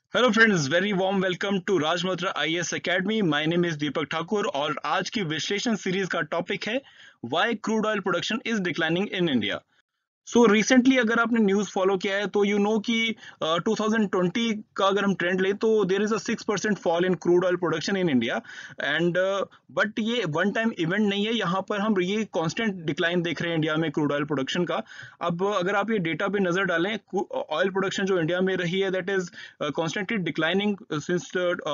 Hello friends, very warm welcome to Raj Malhotra IAS academy. My name is Deepak Thakur और आज की विश्लेषण सीरीज का टॉपिक है why crude oil production is declining in India. So recently अगर आपने न्यूज़ फॉलो किया है तो यू नो कि 2020 का अगर हम ट्रेंड लें तो there is a 6% fall in crude oil production in India and but ये वन टाइम इवेंट नहीं है। यहाँ पर हम ये कांस्टेंट डिक्लाइन देख रहे हैं इंडिया में क्रूड ऑयल प्रोडक्शन का। अब अगर आप ये डेटा पे नजर डालें, ऑयल प्रोडक्शन जो इंडिया में रही है that is constantly declining since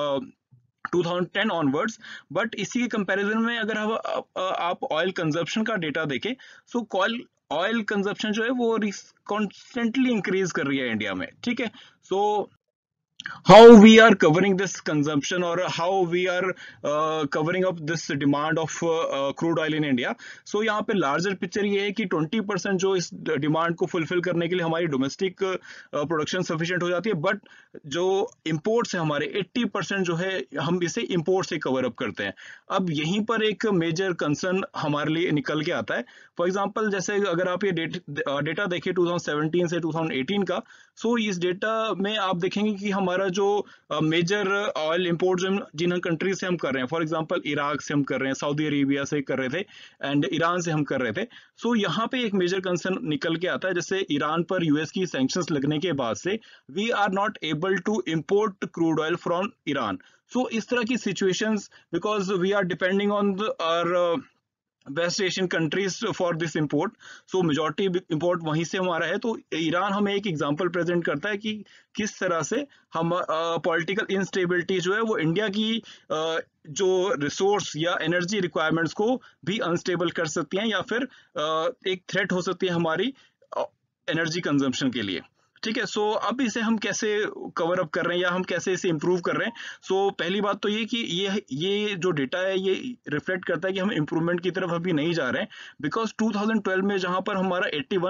2010 onwards. But इसी के कंपैरिजन में अगर हम आप ऑयल कंजप्शन का डेटा देखें, सो ऑयल कंजप्शन जो है वो कॉन्स्टेंटली इंक्रीज कर रही है इंडिया में। ठीक है, सो how we are covering this consumption or how we are covering up this demand of crude oil in India. So यहाँ पे larger picture ये है कि 20% जो इस डिमांड को फुलफिल करने के लिए हमारी डोमेस्टिक प्रोडक्शन सफिशिएंट हो जाती है, बट जो इंपोर्ट्स है हमारे 80% जो है हम इसे इंपोर्ट से कवर अप करते हैं। अब यहीं पर एक मेजर कंसर्न हमारे लिए निकल के आता है। फॉर एग्जांपल, जैसे अगर आप ये डेटा देखिए 2017 से 2018 का, सो इस डेटा में आप देखेंगे कि हमारा जो मेजर ऑयल इंपोर्ट जो जिन कंट्रीज से हम कर रहे हैं, फॉर एग्जांपल इराक से हम कर रहे हैं, सऊदी अरेबिया से कर रहे थे एंड ईरान से हम कर रहे थे। सो यहाँ पे एक मेजर कंसर्न निकल के आता है, जैसे ईरान पर यूएस की सैंक्शंस लगने के बाद से we are not able to import crude oil from Iran. So इस तरह की situations, because we are depending on our West Asian countries for this import, so majority import वहीं से हमारा है। तो ईरान हमें एक एग्जांपल प्रेजेंट करता है कि किस तरह से हम पॉलिटिकल इंस्टेबिलिटी जो है वो इंडिया की जो रिसोर्स या एनर्जी रिक्वायरमेंट्स को भी अनस्टेबल कर सकती हैं या फिर एक थ्रेट हो सकती है हमारी एनर्जी कंजम्पशन के लिए। ठीक है, सो अब इसे हम कैसे कवर अप कर रहे हैं या हम कैसे इसे इंप्रूव कर रहे हैं। सो पहली बात तो ये कि ये जो डेटा है ये रिफ्लेक्ट करता है कि हम इंप्रूवमेंट की तरफ अभी नहीं जा रहे हैं, बिकॉज 2012 में जहां पर हमारा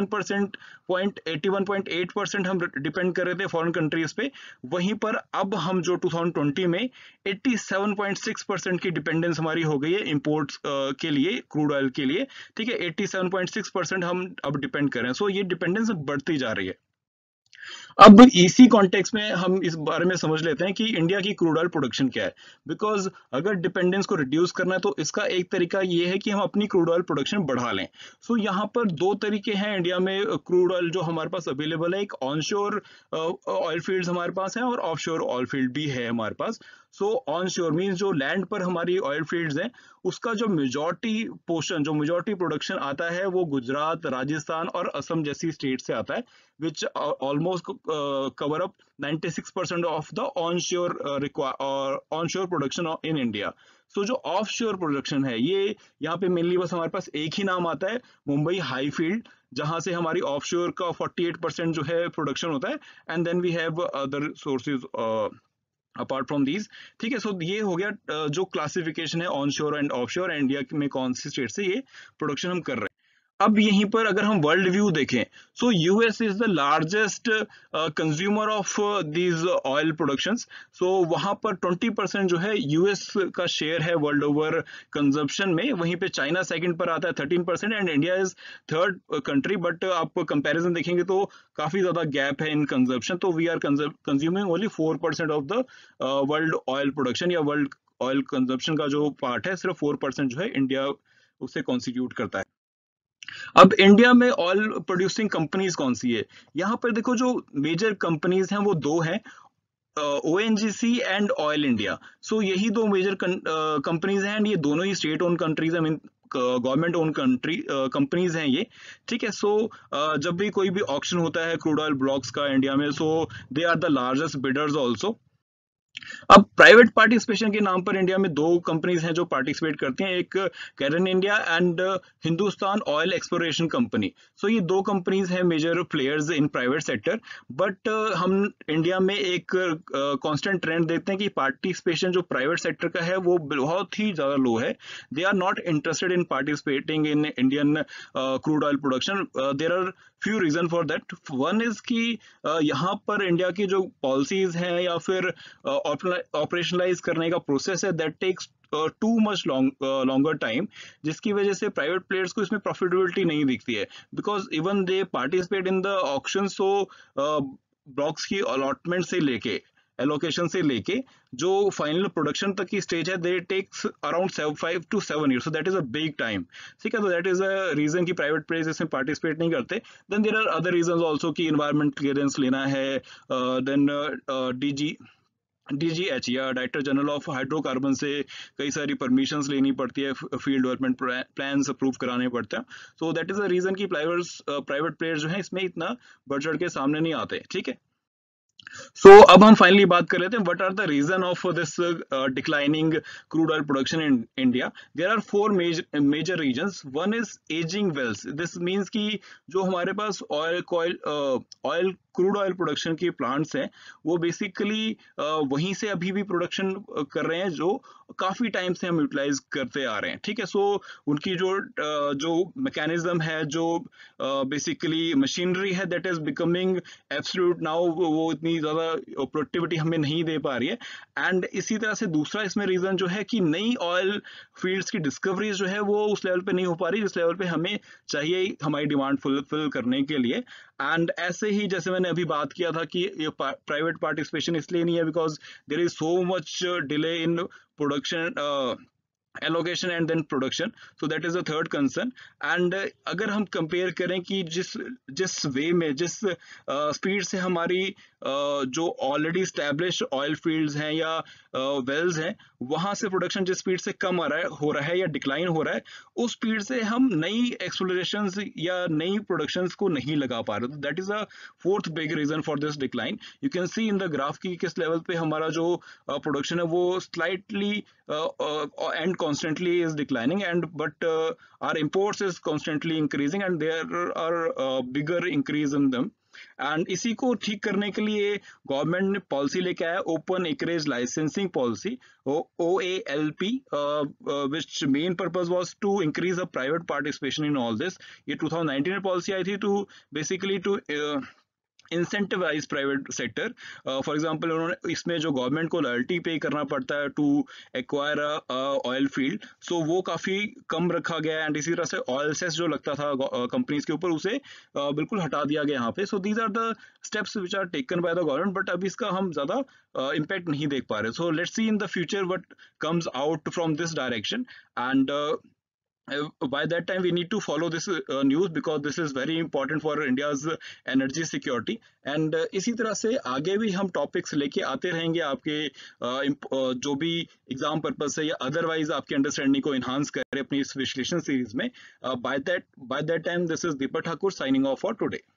81% हम डिपेंड कर रहे थे फॉरेन कंट्रीज पे, वहीं पर अब हम जो 2020 में 87.6% की डिपेंडेंस हमारी हो गई है इंपोर्ट्स के लिए, क्रूड ऑयल के लिए। ठीक है, 87.6% हम अब डिपेंड कर रहे हैं। सो ये डिपेंडेंस बढ़ती जा रही है। अब इसी कॉन्टेक्स्ट में हम इस बारे में समझ लेते हैं कि इंडिया की क्रूड ऑयल प्रोडक्शन क्या है। बिकॉज अगर डिपेंडेंस को रिड्यूस करना है तो इसका एक तरीका ये है कि हम अपनी क्रूड ऑयल प्रोडक्शन बढ़ा लें। सो यहाँ पर दो तरीके हैं इंडिया में क्रूड ऑयल जो हमारे पास अवेलेबल है। एक ऑनशोर ऑयल फील्ड्स हमारे पास है और ऑफशोर ऑयल फील्ड भी है हमारे पास। सो ऑनशोर मीन्स जो लैंड पर हमारी ऑयल फील्ड्स हैं, उसका जो मेजॉरिटी पोर्शन, जो मेजॉरिटी प्रोडक्शन आता है वो गुजरात, राजस्थान और असम जैसी स्टेट से आता है, which almost cover up 96% of the onshore production in India. So जो offshore production है ये यहाँ पे मेनली बस हमारे पास एक ही नाम आता है, मुंबई हाई फील्ड, जहां से हमारी ऑफशोर का 48% जो है प्रोडक्शन होता है and then we have other sources apart from these. ठीक है, सो ये हो गया जो क्लासिफिकेशन है ऑनशोर एंड ऑफशोर, इंडिया में कौन सी स्टेट से ये प्रोडक्शन हम कर रहे हैं। अब यहीं पर अगर हम वर्ल्ड व्यू देखें, so US is the largest consumer of these oil productions. So वहां पर 20% जो है यूएस का शेयर है वर्ल्ड ओवर कंजप्शन में। वहीं पे चाइना सेकंड पर आता है 13% and India is third country. But आप कंपैरिजन देखेंगे तो काफी ज्यादा गैप है इन कंजप्शन। तो we are consuming only 4% of the world oil production, या वर्ल्ड ऑयल कंजप्शन का जो पार्ट है सिर्फ 4% जो है इंडिया उसे कॉन्स्टिट्यूट करता है। अब इंडिया में ऑयल प्रोड्यूसिंग कंपनीज कौन सी है? यहाँ पर देखो जो मेजर कंपनीज हैं वो दो हैं, ONGC and oil India. So यही दो मेजर कंपनीज हैं एंड ये दोनों ही state own countries, I mean government own country companies हैं ये। ठीक है, सो जब भी कोई भी ऑक्शन होता है क्रूड ऑयल ब्लॉक्स का इंडिया में, so they are the largest bidders also. अब प्राइवेट पार्टिसिपेशन के नाम पर इंडिया में दो कंपनीज हैं जो पार्टिसिपेट करती हैं, एक Cairn India and Hindustan oil exploration company. So ये दो कंपनीज हैं major players in private sector. But हम इंडिया में एक कांस्टेंट ट्रेंड देखते हैं कि पार्टिसिपेशन जो प्राइवेट सेक्टर का है वो बहुत ही ज्यादा लो है। They are not interested in participating in Indian crude oil production. There are few reason for that. One is कि यहाँ पर इंडिया की जो पॉलिसीज हैं या फिर ऑपरेशनलाइज करने का प्रोसेस है, that takes too much longer time, जिसकी वजह से प्राइवेट प्लेयर्स को इसमें प्रॉफिटेबिलिटी नहीं दिखती है। Because even they participate in the auction, so blocks की अलॉटमेंट से लेके एलोकेशन से लेके जो फाइनल प्रोडक्शन तक की स्टेज है, they takes around 5 to 7 years, so that is a big time. ठीक है, तो दैट इज अ रीजन कि प्राइवेट प्लेयर्स इसमें पार्टिसिपेट नहीं करते। Then there are other reasons also कि इन्वायरमेंट क्लियरेंस लेना है, देन डीजीएच या डायरेक्टर जनरल ऑफ हाइड्रोकार्बन से कई सारी परमिशंस लेनी पड़ती है, फील्ड डेवलपमेंट प्लान्स अप्रूव कराने पड़ते हैं। So that is the reason कि प्राइवेट प्लेयर्स जो है इसमें इतना बढ़ चढ़ के सामने नहीं आते। ठीक है, सो अब हम फाइनली बात कर लेते हैं what are the reason of this declining crude oil production in India. There are four major reasons. One is ageing wells, this means कि जो हमारे पास ऑयल क्रूड ऑयल प्रोडक्शन के प्लांट्स हैं वो बेसिकली वहीं से अभी भी प्रोडक्शन कर रहे हैं जो काफी टाइम से हम यूटिलाइज करते आ रहे हैं। ठीक है, सो उनकी जो मैकेनिज्म है, जो बेसिकली मशीनरी है, that is becoming absolute now, वो इतनी ज्यादा प्रोडक्टिविटी हमें नहीं दे पा रही है। एंड इसी तरह से दूसरा इसमें रीजन जो है कि नई ऑयल फील्ड्स की डिस्कवरी जो है वो उस लेवल पे नहीं हो पा रही जिस लेवल पे हमें चाहिए हमारी डिमांड फुलफिल करने के लिए। एंड ऐसे ही जैसे मैंने अभी बात किया था कि ये प्राइवेट पार्टिसिपेशन इसलिए नहीं है because there is so much delay in production, allocation and then production, so that is the third concern. And अगर हम कंपेयर करें कि जिस जिस वे में, जिस स्पीड से हमारी जो ऑलरेडी स्टैब्लिश ऑयल फील्ड्स हैं या वेल्स हैं वहां से प्रोडक्शन जिस स्पीड से कम हो रहा है या डिक्लाइन हो रहा है, उस स्पीड से हम नई एक्सप्लोरेशन या नई प्रोडक्शंस को नहीं लगा पा रहे। That is a fourth big reason for this decline. You can see in the graph की किस लेवल पे हमारा जो प्रोडक्शन है वो slightly and constantly is declining, and but our imports is constantly increasing and there are bigger increase in them। And इसी को ठीक करने के लिए गवर्नमेंट ने पॉलिसी लेके आया, open acreage licensing policy, OALP, which main purpose was to increase the private participation in all this। ये 2019 में पॉलिसी आई थी to basically to incentivise private sector. For example उन्होंने इसमें जो गवर्नमेंट को रॉयल्टी पे करना पड़ता है to acquire oil field, so वो काफी कम रखा गया है। एंड इसी तरह से ऑयल सेस जो लगता था कंपनीज के ऊपर उसे बिल्कुल हटा दिया गया यहाँ पे। So these are the steps which are taken by the government, but अभी इसका हम ज्यादा इम्पैक्ट नहीं देख पा रहे। So let's see in the future what comes out from this direction. And by that time we need to follow this news because this is very important for India's energy security। and इसी तरह से आगे भी हम topics लेके आते रहेंगे आपके जो भी एग्जाम पर्पस है या अदरवाइज आपकी अंडरस्टैंडिंग को इन्हांस करे अपनी इस विश्लेषण सीरीज में। by that time this is Deepak Thakur signing off for today।